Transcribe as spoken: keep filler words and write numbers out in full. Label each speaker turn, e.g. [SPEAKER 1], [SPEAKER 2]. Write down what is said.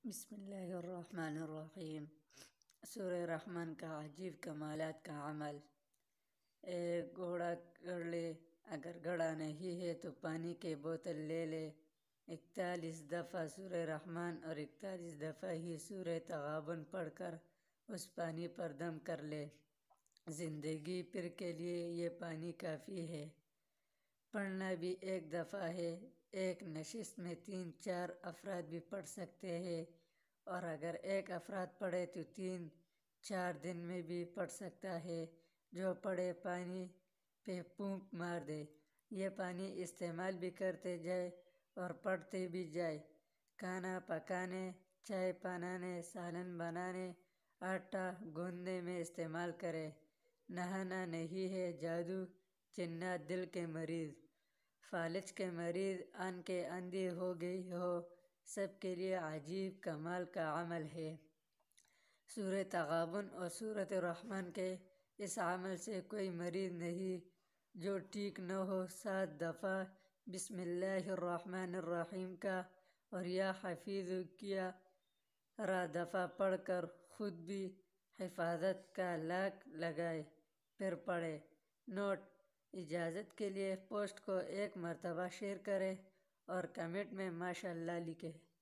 [SPEAKER 1] بسم اللہ الرحمن الرحیم۔ سورہ رحمان کا عجیب کمالات کا عمل۔ ایک گھوڑا کر لے، اگر گھڑا نہیں ہے تو پانی کی بوتل لے لے۔ اکتالیس دفعہ سورہ رحمان اور اکتالیس دفعہ ہی سورہ تغابن پڑھ کر اس پانی پر دم کر لے۔ زندگی بھر کے لیے یہ پانی کافی ہے۔ پڑھنا بھی ایک دفعہ ہے۔ ایک نشست میں تین چار افراد بھی پڑھ سکتے ہیں، اور اگر ایک افراد پڑھے تو تین چار دن میں بھی پڑھ سکتا ہے۔ جو پڑھے پانی پہ پھونک مار دے۔ یہ پانی استعمال بھی کرتے جائے اور پڑھتے بھی جائے۔ کھانا پکانے، چائے بنانے، سالن بنانے، آٹا گوندنے میں استعمال کرے۔ نہانا نہیں ہے جادو، جنات دل کے مریض، فالج کے مریض، آنکھیں اندھی ہو گئی ہو، سب کے لیے عجیب کمال کا عمل ہے۔ سورہ تغابن اور سورۃ الرحمن کے اس عمل سے کوئی مریض نہیں جو ٹھیک نہ ہو۔ سات دفعہ بسم اللہ الرحمن الرحیم کا اور یا حفیظ گیارہ دفعہ پڑھ کر خود بھی حفاظت کا لاک لگائے، پھر پڑھے۔ نوٹ: اجازت کے لیے پوسٹ کو ایک مرتبہ شیئر کریں اور کمنٹ میں ماشاء اللہ لکھیں۔